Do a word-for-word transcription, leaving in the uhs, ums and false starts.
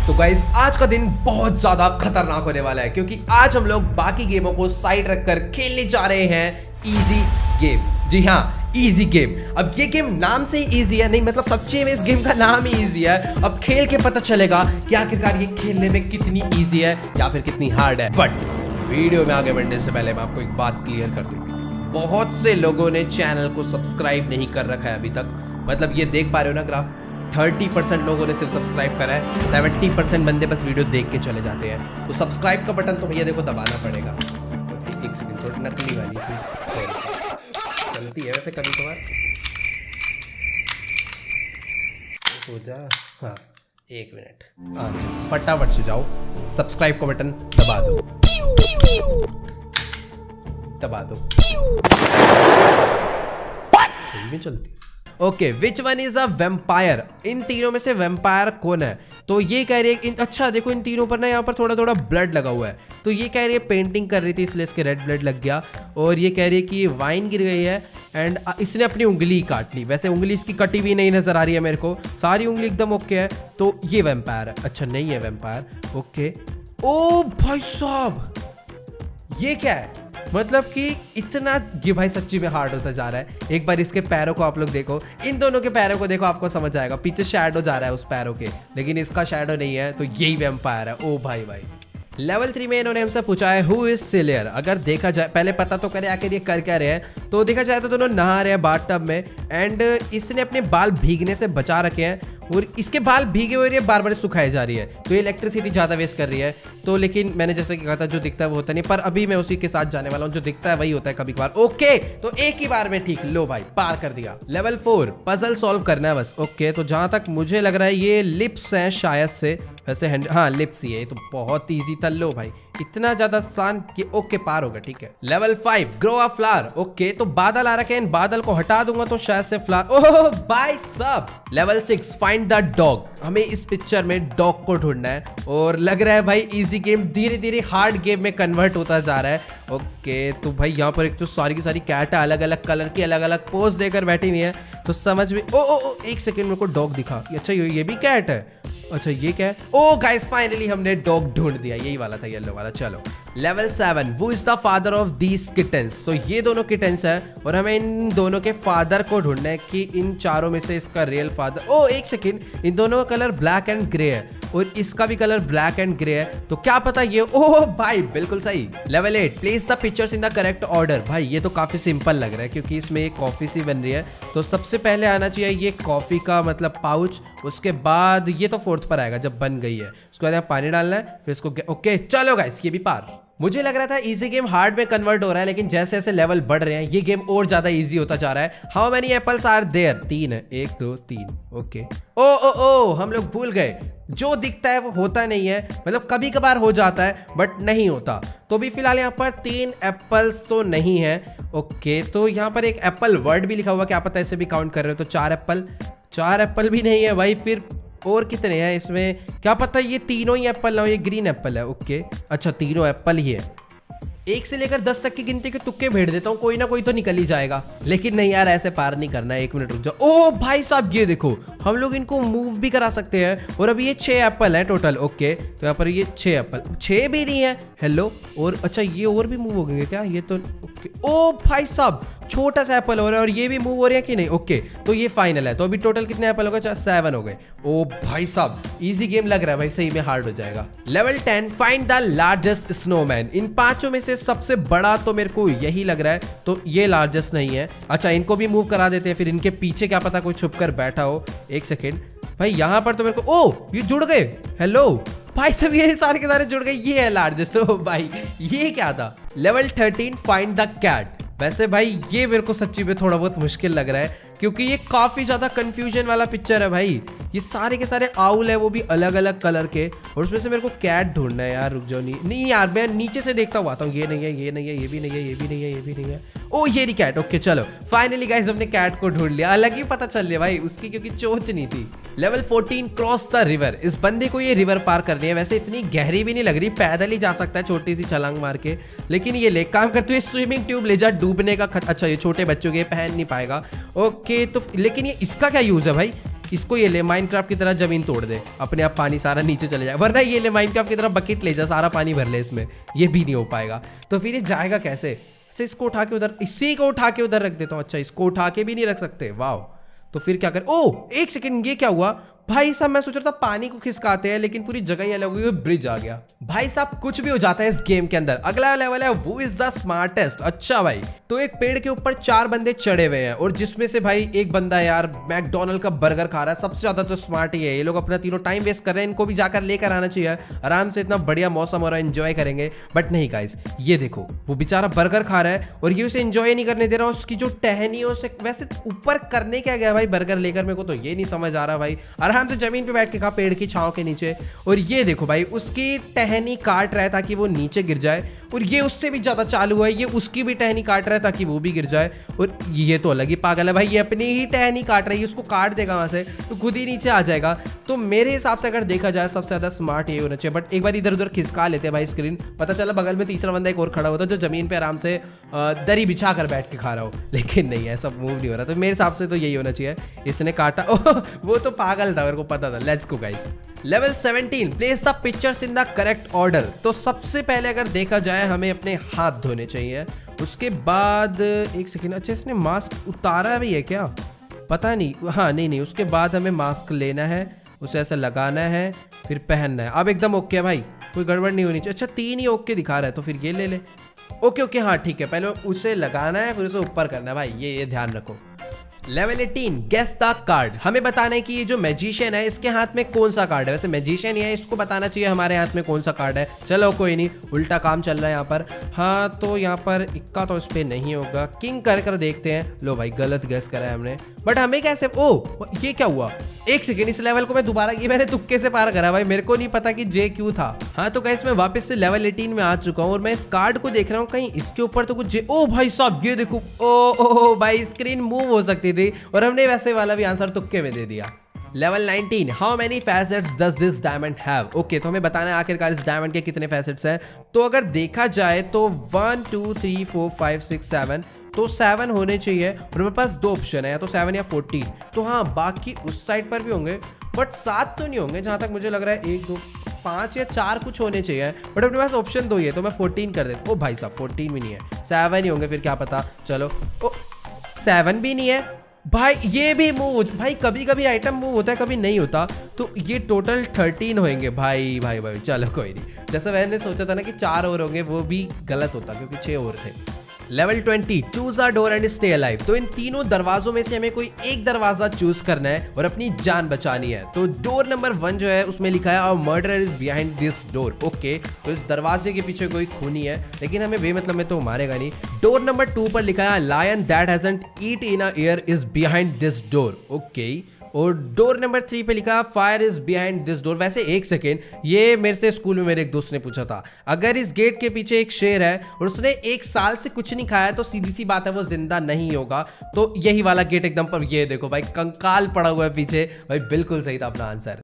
तो गाइस आज का दिन बहुत ज्यादा खतरनाक होने वाला है क्योंकि आज हम लोग बाकी गेमों को साइड रखकर खेलने जा रहे हैं इजी गेम। जी हाँ, इजी गेम। अब ये गेम नाम से ही इजी है, नहीं मतलब सच्ची में इस गेम का नाम ही इजी है। अब खेल के पता चलेगा कि आखिरकार ये खेलने में कितनी इजी है या फिर कितनी हार्ड है। बट वीडियो में आगे बढ़ने से पहले मैं आपको एक बात क्लियर कर दूं, बहुत से लोगों ने चैनल को सब्सक्राइब नहीं कर रखा है अभी तक। मतलब ये देख पा रहे हो ना ग्राफ, तीस परसेंट लोगों ने सिर्फ सब्सक्राइब करा है, सत्तर परसेंट बंदे बस वीडियो देख के चले जाते हैं। तो सब्सक्राइब का बटन तो भैया देखो दबाना पड़ेगा। एक सेकंड, थोड़ी नकली वाली थी, चलती है वैसे कभी कभार। हो जा, हाँ एक मिनट, हाँ फटाफट से जाओ, सब्सक्राइब का बटन दबा दो, दबा दो। सही में चलती। Okay, which one is a vampire? इन तीनों में से वेम्पायर कौन है? तो ये कह रही है इन, अच्छा देखो इन तीनों पर ना यहाँ पर थोड़ा थोड़ा ब्लड लगा हुआ है। तो ये कह रही है पेंटिंग कर रही थी इसलिए इसके रेड ब्लड लग गया। और ये कह रही है कि ये वाइन गिर गई है एंड इसने अपनी उंगली काट ली। वैसे उंगली इसकी कटी भी नहीं नजर आ रही है मेरे को, सारी उंगली एकदम ओके है। तो ये वेम्पायर है। अच्छा नहीं है वेम्पायर। ओके, ओ भाई साहब ये क्या है? मतलब कि इतना ये भाई सच्ची में हार्ड होता जा रहा है। एक बार इसके पैरों को आप लोग देखो, इन दोनों के पैरों को देखो, आपको समझ आएगा। पीछे शैडो जा रहा है उस पैरों के, लेकिन इसका शैडो नहीं है, तो यही वैम्पायर है। ओ भाई भाई। लेवल थ्री में इन्होंने हमसे पूछा है हु इज सिलियर। अगर देखा जाए, पहले पता तो करे आखिर ये कर क्या रहे हैं। तो देखा जाए तो दोनों नहा रहे हैं बाथटब में एंड इसने अपने बाल भीगने से बचा रखे हैं और इसके बाल भीगे हुए बार बार सुखाए जा रही है। तो ये इलेक्ट्रिसिटी ज्यादा वेस्ट कर रही है। तो लेकिन मैंने जैसे कि कहा था जो दिखता है वो होता नहीं, पर अभी मैं उसी के साथ जाने वाला हूँ। जो दिखता है वही होता है कभी कभार। ओके, तो एक ही बार में ठीक, लो भाई पार कर दिया। लेवल फोर, पजल सॉल्व करना है बस। ओके, तो जहां तक मुझे लग रहा है ये लिप्स हैं शायद से, वैसे हैंड, हाँ लिप्स ही है। तो बहुत ईजी था। लो भाई इतना ज्यादा आसान कि ओके पार होगा। ठीक है। Level five, grow a flower. Okay, तो बादल आ रखे हैं, इन बादल को हटा दूंगा तो शायद से फ्लावर। ओह भाई सब। Level six, find the dog. हमें इस पिक्चर में डॉग को ढूंढना है और लग रहा है भाई इजी गेम धीरे धीरे हार्ड गेम में कन्वर्ट होता जा रहा है। ओके, तो भाई यहाँ पर एक तो सारी की सारी कैट है, अलग अलग कलर की, अलग अलग पोज देकर बैठी हुई है। तो समझ में, ओ ओ ओ एक सेकेंड मेरे को डॉग दिखा। अच्छा ये ये भी कैट है। अच्छा ये क्या है? ओ गाइस फाइनली हमने डॉग ढूंढ दिया, यही वाला था, येलो वाला। चलो level seven, who is the father of these kittens. तो ये दोनों किटन्स है और हमें इन दोनों के फादर को ढूंढना है कि इन चारों में से इसका रियल फादर। ओ एक सेकेंड, इन दोनों का कलर ब्लैक एंड ग्रे है और इसका भी कलर ब्लैक एंड ग्रे है। तो क्या पता ये, ओह भाई बिल्कुल सही। Level eight, place the pictures in the correct order. भाई ये तो काफी सिंपल लग रहा है क्योंकि इसमें एक कॉफी सी बन रही है। तो सबसे पहले आना चाहिए ये कॉफी का मतलब पाउच, उसके बाद ये तो फोर्थ पर आएगा जब बन गई है। उसके बाद यहाँ पानी डालना है, फिर इसको ओके चलो गाइस ये भी पार। मुझे लग रहा था इजी गेम हार्ड में कन्वर्ट हो रहा है, लेकिन जैसे जैसे लेवल बढ़ रहे हैं ये गेम और ज्यादा इजी होता जा रहा है। How many apples are there? तीन है, एक दो तीन। ओके, ओ ओ ओ हम लोग भूल गए, जो दिखता है वो होता नहीं है। मतलब कभी कभार हो जाता है बट नहीं होता। तो भी फिलहाल यहाँ पर तीन एप्पल्स तो नहीं है। ओके, तो यहाँ पर एक एप्पल वर्ड भी लिखा हुआ, क्या पता इसे भी काउंट कर रहे हो। तो चार एप्पल, चार एप्पल भी नहीं है भाई। फिर और कितने हैं इसमें? क्या पता ये तीनों ही एप्पल ना हो, ये ग्रीन एप्पल है। ओके, अच्छा तीनों एप्पल ही है। एक से लेकर दस तक की गिनती के तुक्के भेड़ देता हूँ, कोई ना कोई तो निकल ही जाएगा। लेकिन नहीं यार, ऐसे पार नहीं करना है। एक मिनट रुक जाओ। ओ भाई साहब ये देखो, हम लोग इनको मूव भी करा सकते हैं। और अभी ये छह एप्पल है टोटल। ओके, तो यहाँ पर ये छह एप्पल, छह भी नहीं है। हेलो, और अच्छा ये और भी मूव हो गए क्या? ये तो ओके। ओ भाई साहब छोटा सा एप्पल हो रहा है और ये भी मूव हो रहा है कि नहीं? ओके, तो ये फाइनल है। तो अभी टोटल कितने एप्पल हो गए? सेवन हो गए। ओ भाई साहब इजी गेम लग रहा है भाई, सही में हार्ड हो जाएगा। Level ten, find the largest snowman. इन पांचों में से सबसे बड़ा तो मेरे को यही लग रहा है, तो ये लार्जेस्ट नहीं है। अच्छा इनको भी मूव करा देते हैं, फिर इनके पीछे क्या पता कोई छुप कर बैठा हो। एक सेकेंड भाई, यहाँ पर तो मेरे को, ओ ये जुड़ गए। हेलो भाई सब ये सारे के सारे जुड़ गए, ये है लार्जेस्ट। ओ भाई ये क्या था? Level thirteen, find the cat. वैसे भाई ये मेरे को सच्ची में थोड़ा बहुत मुश्किल लग रहा है क्योंकि ये काफी ज्यादा कंफ्यूजन वाला पिक्चर है भाई। ये सारे के सारे आउल है, वो भी अलग अलग कलर के, और उसमें से मेरे को कैट ढूंढना है यार। रुक जाओ, नहीं नहीं यार मैं नीचे से देखता हुआ आता हूँ। ये नहीं है, ये नहीं है, ये भी नहीं है, ये भी नहीं है, ये भी नहीं है। ओ ये रही कैट। ओके चलो फाइनली गाइस हमने कैट को ढूंढ लिया। अलग ही पता चल लिया भाई उसकी, क्योंकि चोंच नहीं थी। Level fourteen, cross the river. इस बंदे को ये रिवर पार करनी है। वैसे इतनी गहरी भी नहीं लग रही, पैदल ही जा सकता है छोटी सी छलांग मार के। लेकिन ये ले काम करते हुए स्विमिंग ट्यूब ले जा, डूबने का खत... अच्छा ये छोटे बच्चों के पहन नहीं पाएगा। ओके, तो लेकिन ये इसका क्या यूज है भाई? इसको ये ले माइनक्राफ्ट की तरह जमीन तोड़ दे, अपने आप पानी सारा नीचे चले जाए, वरना ये ले माइनक्राफ्ट की तरह बकेट ले जा, सारा पानी भर ले इसमें, ये भी नहीं हो पाएगा। तो फिर ये जाएगा कैसे? अच्छा इसको उठा के उधर, इसी को उठा के उधर रख देता हूँ। अच्छा इसको उठा के भी नहीं रख सकते, वाह। तो फिर क्या कर, ओ एक सेकंड, ये क्या हुआ भाई साहब? मैं सोच रहा था पानी को खिसकाते हैं, लेकिन पूरी जगह ही अलग हुई, ब्रिज आ गया। भाई साहब कुछ भी हो जाता है इस गेम के अंदर। अगला लेवल है वो इज द स्मार्टेस्ट। अच्छा भाई, तो एक पेड़ के ऊपर चार बंदे चढ़े हुए हैं और जिसमें से भाई एक बंदा यार मैकडोनल्ड का बर्गर खा रहा है। सबसे ज्यादा तो स्मार्ट ही है। ये लोग अपना तीनों टाइम वेस्ट कर रहे हैं, इनको भी जाकर लेकर आना चाहिए। आराम से इतना बढ़िया मौसम हो रहा है, एंजॉय करेंगे। बट नहीं गाइस, ये देखो वो बेचारा बर्गर खा रहा है और ये उसे एंजॉय नहीं करने दे रहा। उसकी जो टहनियों से वैसे ऊपर करने क्या गया भाई बर्गर लेकर, मेरे को तो ये नहीं समझ आ रहा भाई। आराम से जमीन पे बैठ के खा, पेड़ की छांव के नीचे। और ये देखो भाई उसकी टहनी काट रहा है ताकि वो नीचे गिर जाए, और ये उससे भी ज्यादा चालू है, ये उसकी भी टहनी काट रहा है ताकि वो भी गिर जाए। और ये तो अलग ही पागल है भाई, ये अपनी ही टहनी काट रही है, उसको काट देगा वहां से तो खुद ही नीचे आ जाएगा। तो मेरे हिसाब से अगर देखा जाए सबसे ज्यादा स्मार्ट ये होना चाहिए। बट एक बार इधर उधर खिसका लेते हैं भाई स्क्रीन, पता चला बगल में तीसरा बंदा एक और खड़ा होता है जो जमीन पे आराम से दरी बिछा कर बैठ के खा रहा हो, लेकिन नहीं ऐसा मूव नहीं हो रहा। तो मेरे हिसाब से तो यही होना चाहिए। इसने काटा, वो तो पागल था, मेरे को पता था। Let's go guys. Level seventeen, place the pictures in the correct order. तो सबसे पहले अगर देखा जाए हमें अपने हाथ धोने चाहिए। उसके बाद एक सेकेंड, अच्छा इसने मास्क उतारा भी है क्या? पता नहीं, हाँ नहीं नहीं, उसके बाद हमें मास्क लेना है, उसे ऐसा लगाना है, फिर पहनना है। अब एकदम ओके है भाई, कोई गड़बड़ नहीं होनी चाहिए। अच्छा तीन ही ओके दिखा रहा है, तो फिर ये ले ले। ओके ओके हाँ ठीक है, पहले उसे लगाना है फिर उसे ऊपर करना है भाई, ये ये ध्यान रखो। Level eighteen, guess the card. हमें बताना है कि ये जो मैजिशियन है इसके हाथ में कौन सा कार्ड है। वैसे मैजिशियन ही है, इसको बताना चाहिए हमारे हाथ में कौन सा कार्ड है। चलो कोई नहीं, उल्टा काम चल रहा है यहाँ पर। हाँ तो यहाँ पर इक्का तो इस पे नहीं होगा, किंग कर कर देखते हैं। लो भाई गलत गेस करा है हमने, बट हमें कैसे, ओ ये क्या हुआ? एक सेकेंड, इस लेवल को मैं दोबारा, ये मैंने तुक्के से पार करा भाई, मेरे को नहीं पता कि जे क्यों था। हाँ तो गाइस मैं वापस से लेवल एटीन में आ चुका हूँ और मैं इस कार्ड को देख रहा हूँ, कहीं इसके ऊपर तो कुछ जे, ओ भाई साहब ये देखो, ओ ओ भाई स्क्रीन मूव हो सकती थी और हमने वैसे वाला भी आंसर तुक्के में दे दिया। Level nineteen, how many facets does this diamond have. Okay तो हमें बताना है आखिरकार इस डायमंड के कितने फैसेट्स हैं। तो अगर देखा जाए तो one two three four five six seven, तो सेवन होने चाहिए और मेरे पास दो ऑप्शन है, या तो सेवन या फोर्टीन। तो हाँ बाकी उस साइड पर भी होंगे, बट सात तो नहीं होंगे जहां तक मुझे लग रहा है। एक दो पाँच या चार कुछ होने चाहिए, बट अपने पास ऑप्शन दो ही है, तो मैं फोर्टीन कर देता हूँ। ओ भाई साहब फोर्टीन भी नहीं है, सेवन ही होंगे फिर, क्या पता। चलो ओ सेवन भी नहीं है भाई, ये भी मूव, भाई कभी कभी आइटम मूव होता है कभी नहीं होता, तो ये टोटल थर्टीन होंगे भाई भाई भाई। चलो कोई नहीं, जैसा मैंने सोचा था ना कि चार और होंगे, वो भी गलत होता क्योंकि छह और थे। Level twenty, choose a door and stay alive. तो इन तीनों दरवाजों में से हमें कोई एक दरवाजा चूज करना है और अपनी जान बचानी है। तो डोर नंबर वन जो है उसमें लिखा है a murderer is behind this door. Okay तो इस दरवाजे के पीछे कोई खूनी है, लेकिन हमें बेमतलब में तो मारेगा नहीं। डोर नंबर टू पर लिखा है lion that hasn't eat in a year is behind this door. Okay और डोर नंबर थ्री पे लिखा fire is behind this door. वैसे एक सेकेंड, ये मेरे से स्कूल में मेरे एक दोस्त ने पूछा था, अगर इस गेट के पीछे एक शेर है और उसने एक साल से कुछ नहीं खाया तो सीधी सी बात है वो जिंदा नहीं होगा। तो यही वाला गेट एकदम पर, ये देखो भाई कंकाल पड़ा हुआ है पीछे, भाई बिल्कुल सही था अपना आंसर।